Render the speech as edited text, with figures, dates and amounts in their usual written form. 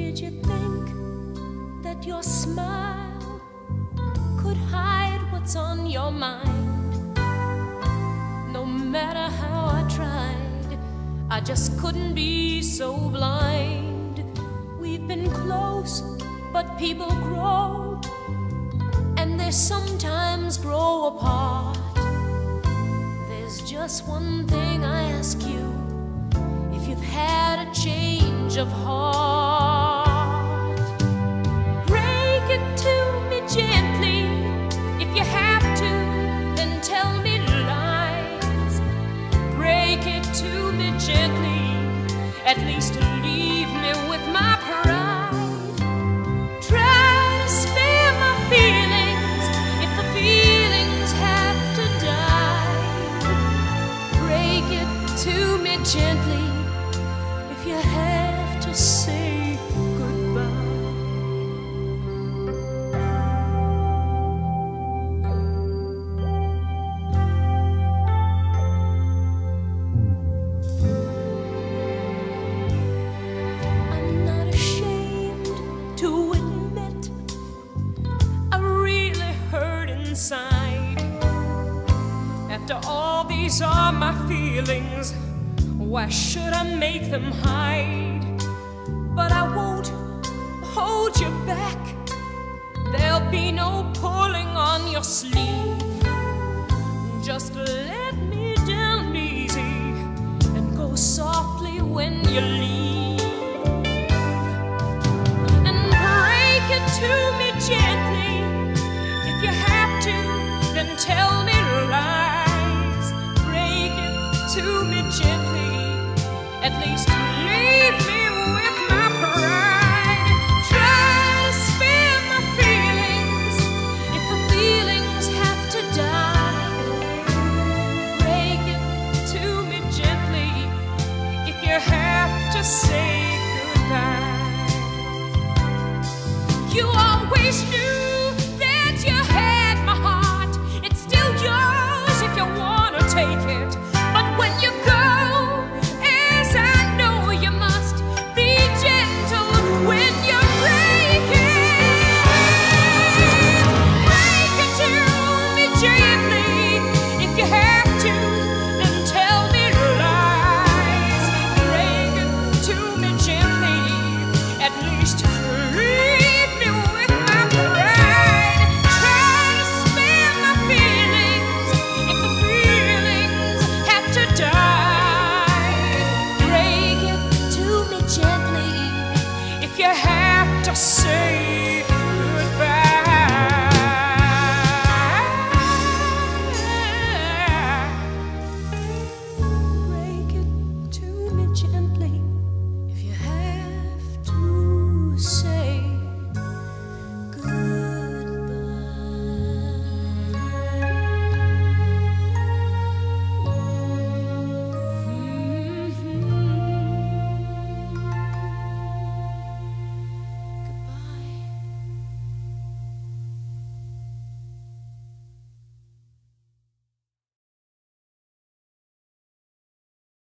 Did you think that your smile could hide what's on your mind? No matter how I tried, I just couldn't be so blind. We've been close, but people grow, and they sometimes grow apart. There's just one thing I ask you: if you've had a change of heart, break it to me gently. If you have to, then tell me lies. Break it to me gently, at least leave me with my pride. Try to spare my feelings if the feelings have to die. Break it to me gently if you have to say goodbye. I'm not ashamed to admit I really hurt inside. After all, these are my feelings. Why should I make them hide? But I won't hold you back. There'll be no pulling on your sleeve. Just let me down easy and go softly when you leave. And break it to me gently. If you have to, then tell me lies. Break it to me gently, at least leave me with my pride. Try to spare my feelings if the feelings have to die. Break it to me gently if you have to say goodbye. You always knew that you had my heart. It's still yours if you want to take it. But when you go, you have to say